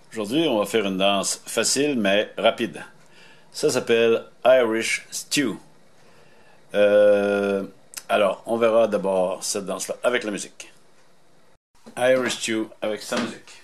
Aujourd'hui, on va faire une danse facile mais rapide. Ça s'appelle Irish Stew. Alors, on verra d'abord cette danse-là avec la musique. Irish Stew avec sa musique.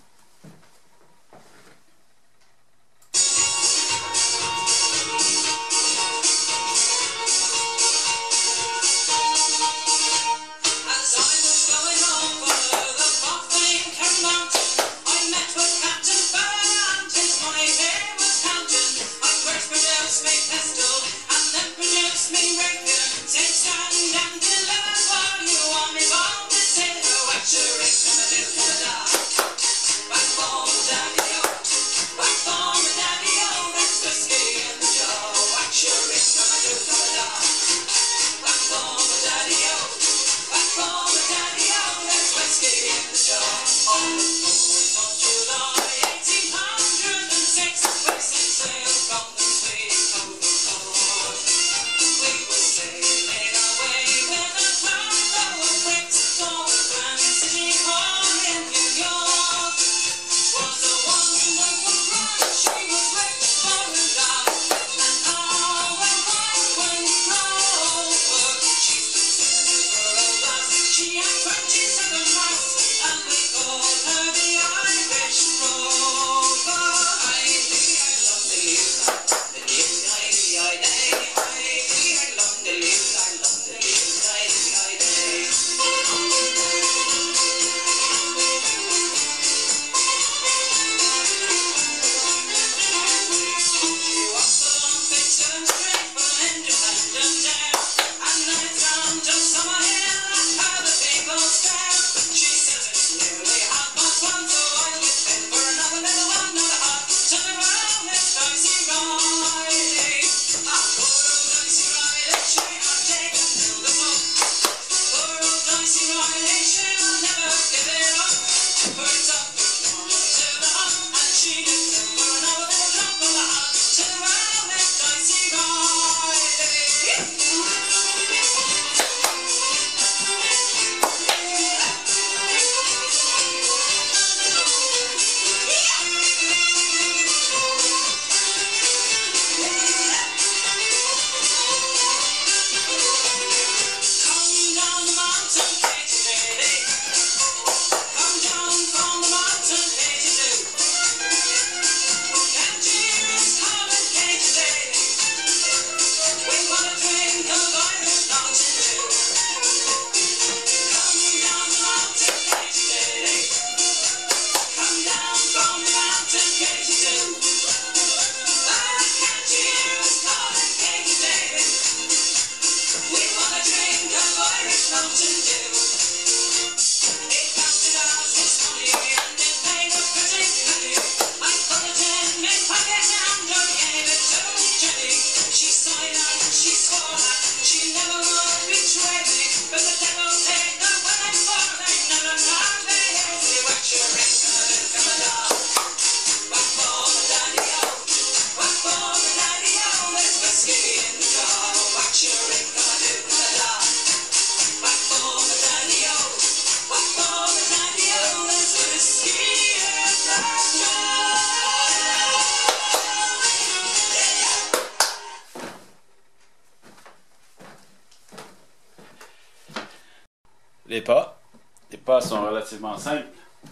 Les pas sont relativement simples.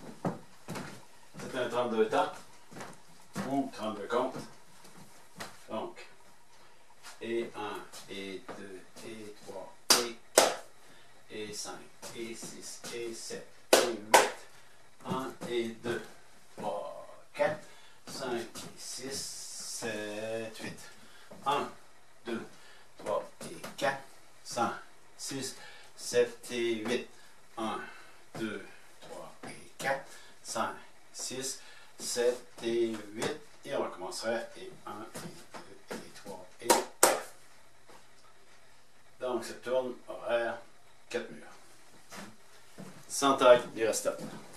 C'est un 32 temps ou 32 comptes. Donc, et 1, et 2, et 3, et 4, et 5, et 6, et 7, et 8. 1 et 2, 3, 4, 5, 6, 7, 8. 1, 2, 3 et 4, 5, 6, 7 et 8. 1, 2, 3 et 4, 5, 6, 7 et 8. Et on recommencerait. Et 1, et 2, et 3 et 4. Donc, cette tourne horaire 4 murs. Sans taille, il reste 4.